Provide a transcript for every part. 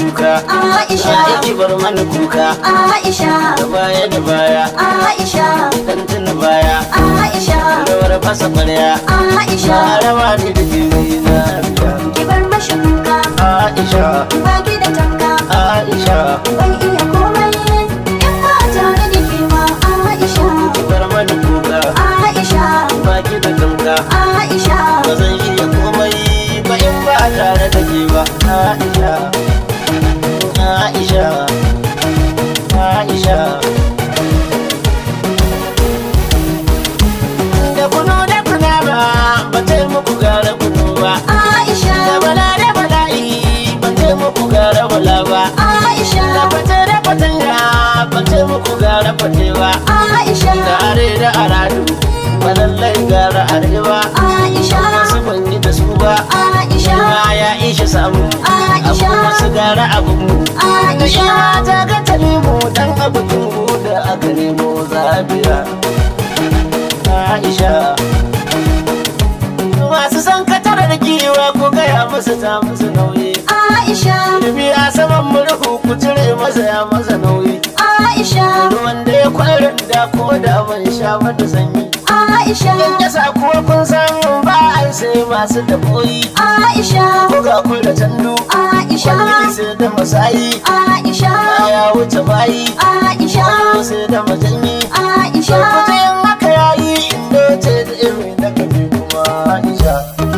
kuka Aisha ki bar mana kuka Aisha da baya Aisha dan tuna baya Aisha rawar fasa kwarya Aisha rawa ne da jini na ki bar mashi kuka Aisha ba ki da tanka Aisha ban iya komai in ba tare da ke ba Aisha ki bar mana kuka Aisha ba ki da tanka Aisha ba zan iya komai ba in ba tare da ke ba Aisha Aisha Aisha da kuno da kuna ba ta muku gara kuno ba Aisha da bala'i ba ta muku gara bala ba Aisha da fata da fatanya ba ta muku gara fate ba Aisha da are da aradu ba lallai gara arewa Aisha wasu ban yi da su ba Aisha ya isha samu Aisha abu wasu gara abu mu Aisha ta ga ta nemo dan abu da aka nemo zabiya Aisha masu san katarar giwa ko gaya musu ta musu nauyi Aisha Ilimi a saman murhu ku cire masa ya masa nauyi Aisha ruwan da ya kwarin da ko da ban sha mata sanyi Aisha yasa kuwa kun san ba ai sai masu daboyi Aisha ko ga kun da tandu Aisha kwalli sai da masayi Aisha ya wuce bayi Aisha sai da majanyi Aisha kujen haka yayi inda ce da irin da kabi kuma Aisha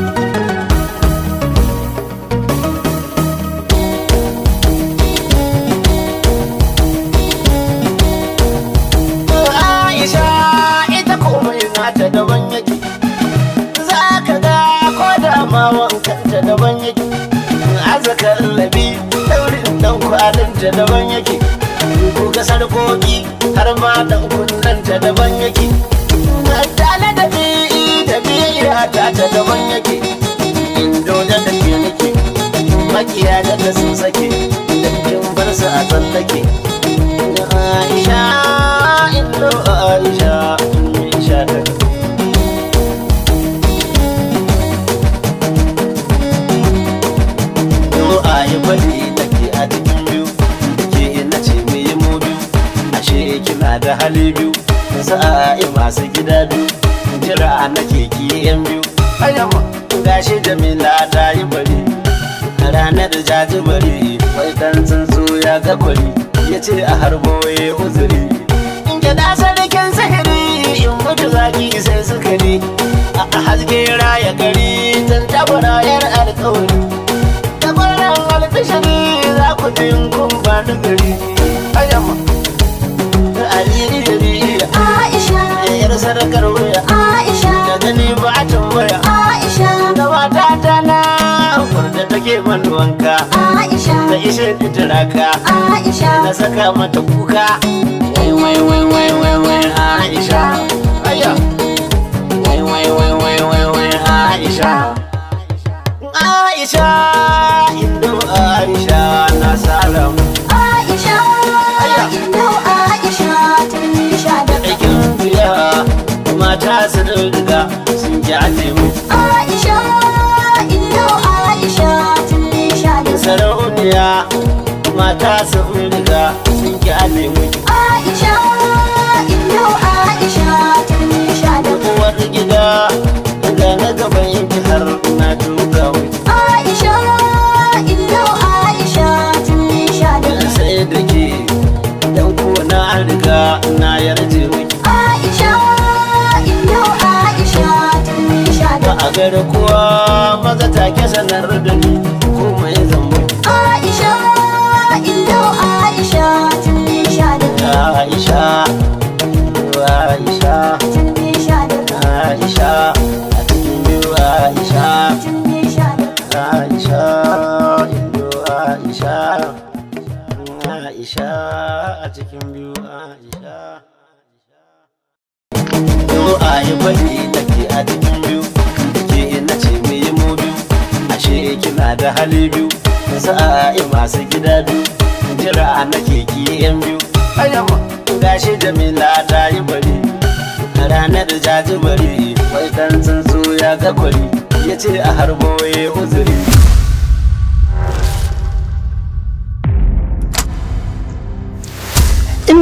Aisha ita komai nata daban yake za ka ga ko da ma wankanta daban yake azakar labi daurin dan kwalinta daban yake ko ga sarkoki har ma dan kunnanta daban yake tale da biya ta daban yake indo da take nake makiya da sun sake da kin bar su a tsallake Aisha indo Aisha Aisha ta ayi bari take a cikin biyu ke ina ce me yi mu biyu ashe kina da hali biyu sa'i masu gida biyu jira nake ki yan biyu ayyama gashi Jamila ta yi bari a ranar jaji bari wai dan tsuntsu ya ga kwari ya ce a harbo ya uzuri in gida sarkin sihiri in mutu zaki sai sukari a haske raya gari tan tabarayar alkawari albishiri za ku jin kun ba da gari ayyama aliri da biya Aisha yar sadakar waya Aisha da gani ba a tambaya Aisha da mata ta na da take man wanka Aisha da ishe titiraka Aisha na saka mata kuka wai Aisha ayya wai Aisha Aisha indo Aisha na salam Aisha indo Aisha tun sha da aikin biya mata su riga sun ji ajimu Aisha indo Aisha tun sha da sarauniya mata su riga sun ji ajimu Aisha indo Aisha tun sha da uwar gida ga na gaban yanki har na tuka Aisha indo Aisha tun sha da sai da ke dan ko na riga na yarje miki Aisha indo Aisha tun sha da a gare kuwa maza take sanar da ni komai zan mutu Aisha indo Aisha tun sha da Aisha Aisha tun sha da Aisha a cikin biyu Aisha tun sha da Aisha indo Aisha Aisha a cikin biyu Aisha Yo ayi bari take a cikin biyu ke ina ce me yi mu biyu ashe kina da hali biyu sa'i masu gida biyu jira nake ki yan biyu ayyama gashi Jamila ta yi bari a ranar jaji bari wai dan tsuntsu ya ga kwari ya ce a harbo ya uzuri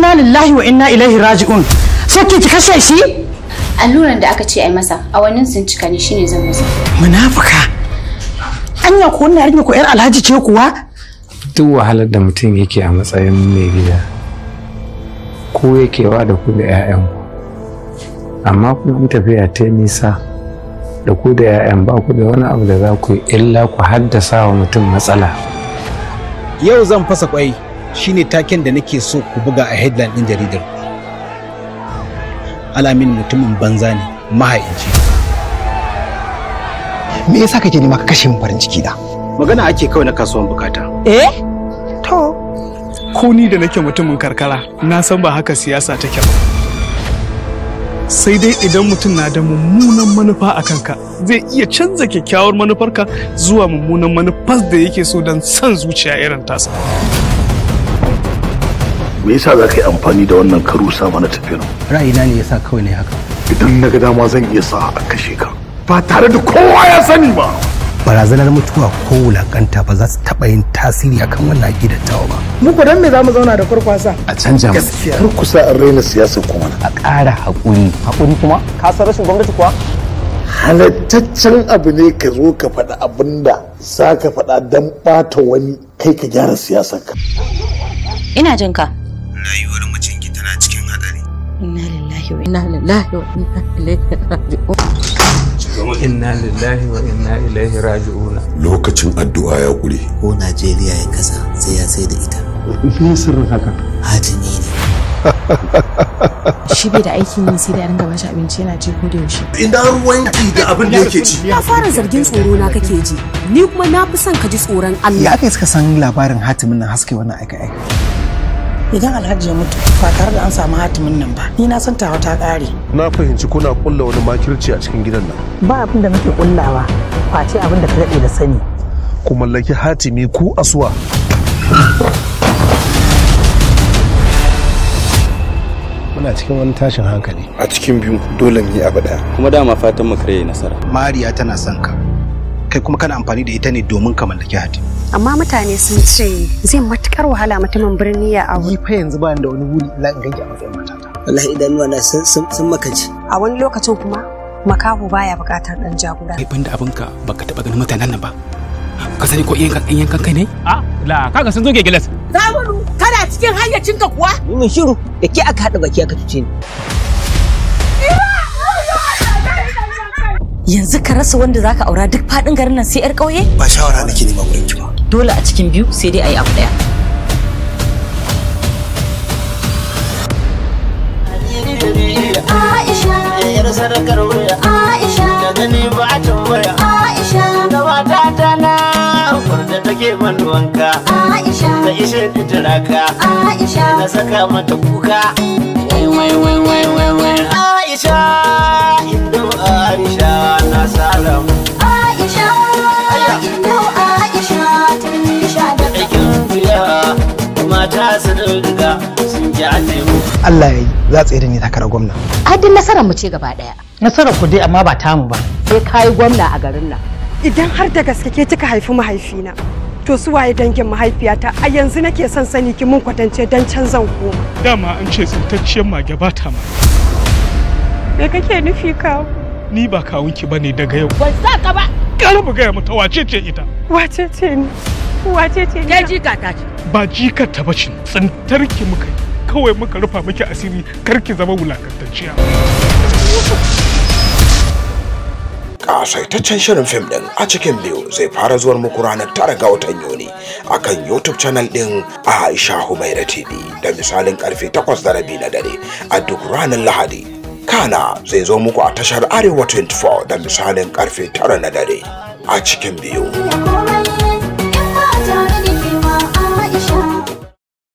inna lillahi wa inna ilaihi raji'un. So ki kashe shi? Alluran da aka ce ai masa a wannan sun cika ne shine zan masa. Munafuka. Anya ko wannan yarinya ko yar Alhaji ce kuwa? Duk wahalar da mutum yake a matsayin mai gida ko yake wa da ku da 'ya'yanku, amma kuma tafiya ta nisa da ku da 'ya'yan ba ku da wani abu da za ku yi illa ku haddasa wa mutum matsala. Yau zan fasa kwai shine taken da nake so ku buga a headline din jaridar. Alamin mutumin banza ne, mahaici. Me yasa kake nema ka kashe min farin ciki da? Magana ake kawai na kasuwan bukata. To ko ni da nake mutumin karkara na san ba haka siyasa take ba. Sai dai idan mutum na da mummunan manufa a kanka zai iya canza kyakkyawar manufarka zuwa mummunan manufar da yake so don son zuciya irin tasa. Me yasa za ka yi amfani da wannan karusa mana tafiyar? Ra'ayina ne yasa kawai ne haka. Idan na ga dama zan iya sa a kashe ka ba tare da kowa ya sani ba. Barazanar mutuwa ko wulakanta ba za su taɓa yin tasiri akan wannan gidan tawa ba. Mu ko dan me zamu zauna da kurkwasa? A canja mu. Kar ku sa an raina siyasar kuma. A ƙara haƙuri. Haƙuri kuma? Ka san rashin gwamnati kuwa? Halattaccen abu ne ka zo ka faɗa abin da za ka faɗa don ɓata wani kai ka gyara siyasar ka. Ina jin ka. Rayuwar mijinki tana cikin hadari. Inna lillahi wa inna ilaihi raji'un. Inna lillahi wa inna ilaihi raji'un. Lokacin addu'a ya ƙure. Ko Najeriya ya kasa sai ya sai da ita. Me sirrin haka? Hatimi ne. Shi bai da aikin yin sai da ringa bashi abinci yana ci ko da yaushe. Ina ruwanki da abin da yake ci. Na fara zargin tsoro na kake ji. Ni kuma na fi son ka ji tsoron Allah. ya kai suka san labarin hatimin nan haske wannan aika. Idan Alhaji ya mutu ba tare da an samu hatimin nan ba, ni na san tawa ta ƙare. Na fahimci kuna kulla wani makirci a cikin gidan nan. Ba abin da muke kullawa, face abin da ka daɗe da sani. Ku mallaki hatimi ku asuwa. Muna cikin wani tashin hankali. A cikin biyu dole mu yi abu ɗaya. Kuma dama fatan mu kare nasara. Mariya tana son ka. Kai kuma kana amfani da ita ne domin ka mallaki hatimi. Amma mutane sun ce zai matukar wahala mutumin birni ya aure. Ni fa yanzu ba ni da wani wuri illa in ganki a matsayin matata. Wallahi idanuwa na sun makaci. A wani lokacin kuma makaho baya bukatar dan jagora. Kai banda abinka baka taba ganin mutanen nan ba. Ka sani ko yankan kai ne? La kaga sun zo gegeles. Zamanu kana cikin hayyacinka kuwa? Ni mai shiru da ke aka haɗa baki aka tuce ni. Yanzu ka rasa wanda zaka aura duk fadin garin nan sai yar kauye? Ba shawara nake nema wurin ki ba. Dole a cikin biyu sai dai ayi abu daya. Aisha, yar sadakar wuya. Aisha, Da gani ba a tambaya. Aisha, Da mata ta na da take man wanka. Aisha, Da ishe ta turaka. Aisha, Na saka mata kuka. Wai. Aisha, Indo Aisha na salamu. Aisha, Indo Aisha, tun sha da Aikin biya mata su riga sun ji a taimu. Allah ya yi za tsaye da ni takarar gwamna. Adin nasarar mu ce gaba daya. Nasarar ku dai amma ba tamu ba. Sai kai gwamna a garin nan. Idan har da gaske ke kika haifi mahaifina, to su waye dangin mahaifiyata a yanzu nake son sani ki mun kwatance dan canzan koma. Dama an ce tsintacciyar mage ba ta ma. Me kake nufi kawo? Ni ba kawunki bane daga yau. Ban sa ka ba. Kar mu gaya mata wace ce ita. Wace ce ni? Wace ce ni? Ke jika ta ce. Ba jikar ta bace. Tsintarki muka yi. Kawai muka rufa miki asiri kar ki zama wulakantacciya. Kasaitaccen shirin fim din a cikin biyu zai fara zuwar muku ranar 9 ga watan Yuni akan YouTube channel din Aisha Humaira TV da misalin karfe 8:30 na dare a duk ranar Lahadi. Kana zai zo muku a tashar Arewa 24 da misalin karfe 9 na dare a cikin biyu.